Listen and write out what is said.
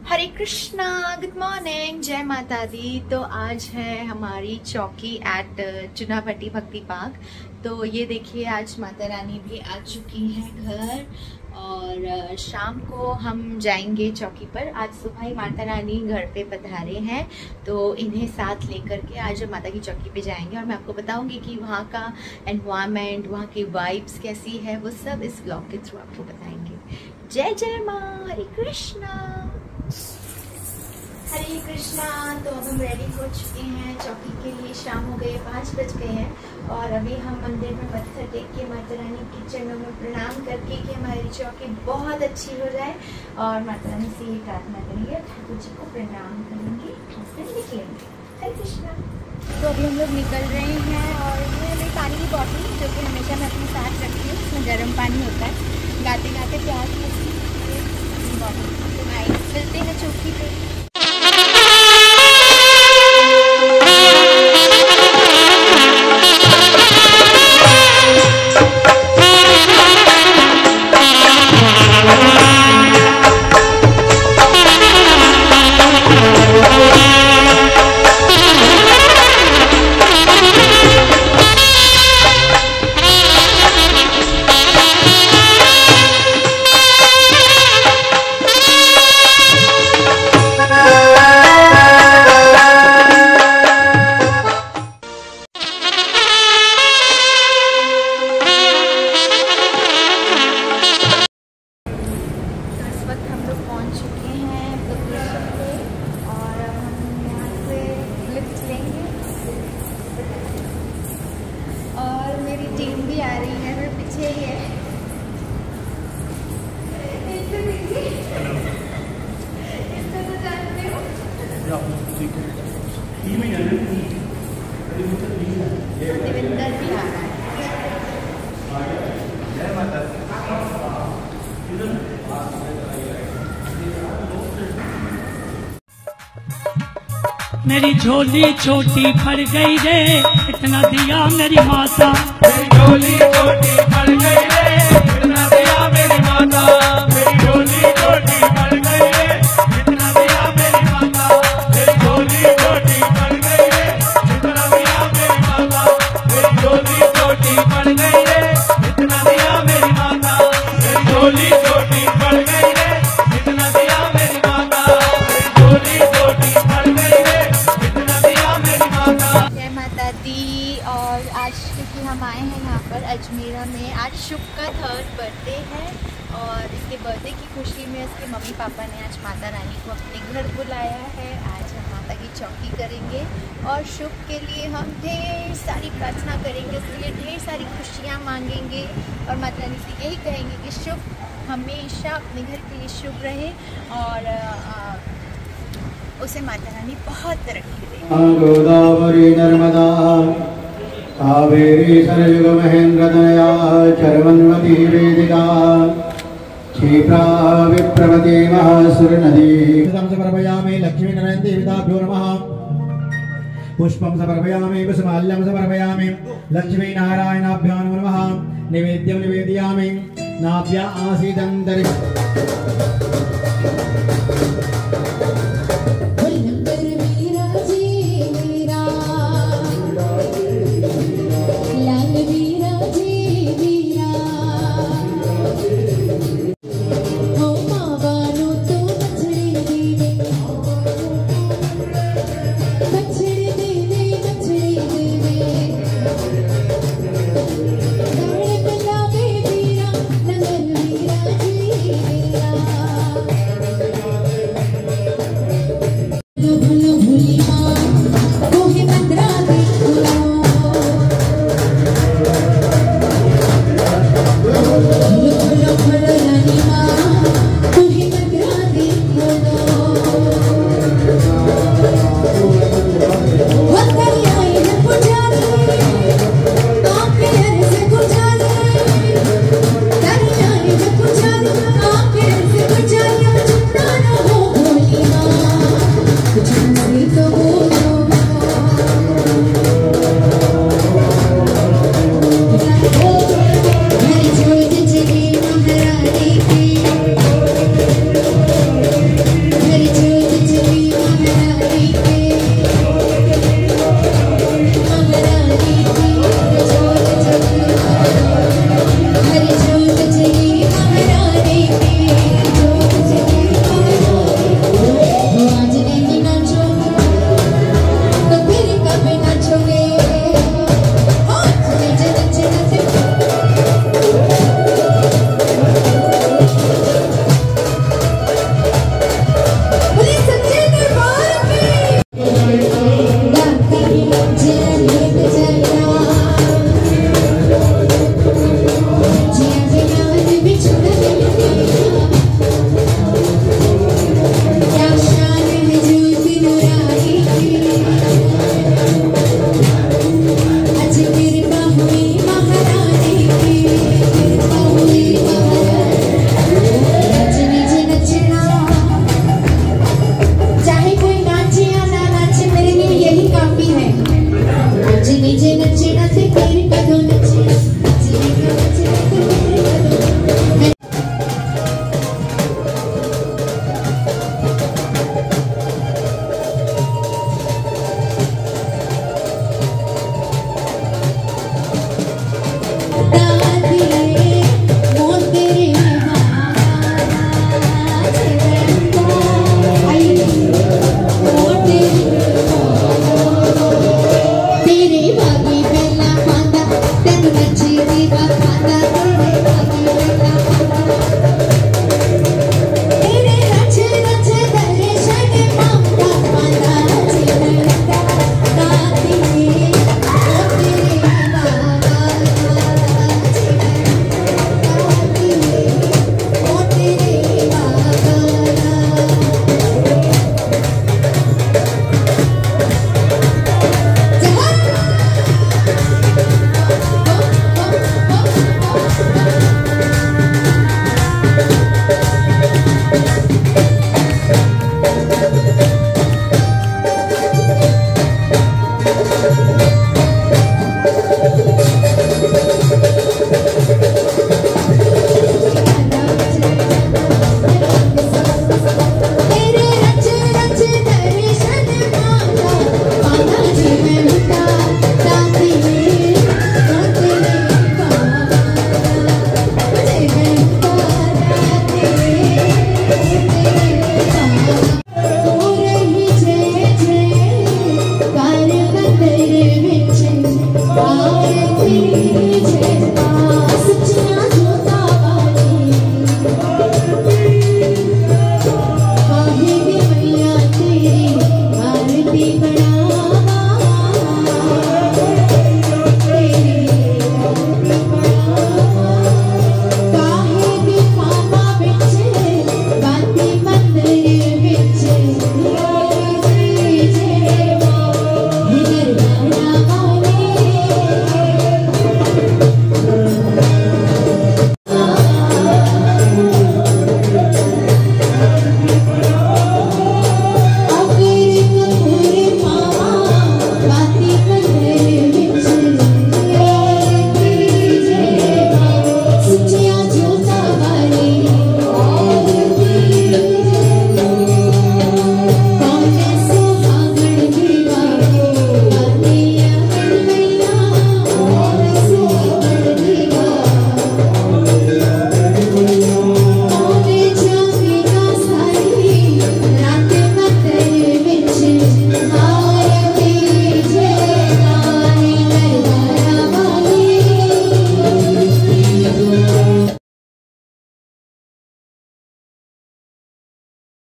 हरे Krishna, good morning, जय माता दी। तो आज है हमारी चौकी एट चुनाभट्टी भक्ति पार्क। तो ये देखिए आज माता रानी भी आ चुकी हैं घर और शाम को हम जाएंगे चौकी पर। आज सुबह ही माता रानी घर पे पधारे हैं तो इन्हें साथ लेकर के आज माता की चौकी पे जाएंगे और मैं आपको बताऊंगी कि वहाँ का एनवायरनमेंट, वहाँ की वाइब्स कैसी है, वो सब इस ब्लॉग के थ्रू आपको बताएंगे। जय जय माँ, हरे कृष्णा। हरे कृष्णा। तो अब हम रेडी हो चुके हैं चौकी के लिए। शाम हो गई, 5 बज गए हैं और अभी हम मंदिर में मत्था टेक के माता रानी के चरणों में प्रणाम करके कि हमारी चौकी बहुत अच्छी हो जाए और माता रानी से ये प्रार्थना करेंगे, ठाकुर जी को प्रणाम करेंगे, फिर निकलेंगे। हरे कृष्णा। तो अभी हम लोग निकल रहे हैं और ये मेरी पानी की बॉटल जो कि हमेशा मैं अपने साथ रखती हूँ, उसमें गर्म पानी होता है। गाते गाते प्यास लगती है बॉटल। तो भाई चलते हैं चौकी पे। मेरी झोली छोटी पड़ गई रे, इतना दिया मेरी माता। मेरी झोली छोटी पड़ गई रे, इतना दिया मेरी माता। मेरी झोली छोटी पड़ गई रे, इतना दिया मेरी माता। मेरी झोली छोटी पड़ गई रे, इतना दिया मेरी माता। मेरी झोली छोटी पड़ गई रे, इतना दिया मेरी माता। मेरी झोली छोटी पड़ गई रे, इतना दिया मेरी माता। मेरी झोली छोटी पड़ गई रे। जय माता दी। और आज क्योंकि हम आए हैं यहाँ पर अजमेरा में, आज शुभ का 3rd बर्थडे है और इसके बर्थडे की खुशी में इसके मम्मी पापा ने आज माता रानी को अपने घर बुलाया है। आज हम माता की चौकी करेंगे और शुभ के लिए हम ढेर सारी प्रार्थना करेंगे, उसके लिए ढेर सारी खुशियाँ मांगेंगे और माता रानी से यही कहेंगे कि शुभ हमेशा अपने घर के लिए शुभ रहे और उसे माता रानी बहुत तरक्की दे। गोदावरी नर्मदा कावेरी सरयुग महेंद्र तनया चरवन्वती वेदिका क्षिप्रा विप्रवती महासुर नदी। समर्पयामि लक्ष्मी नारायण देवताभ्यो नमः। पुष्पं समर्पयामि, पुष्पमाल्यं समर्पयामि, लक्ष्मी नारायणाभ्यो नमः। निवेद्यं निवेदयामि, नाभ्या आसीदन्तरि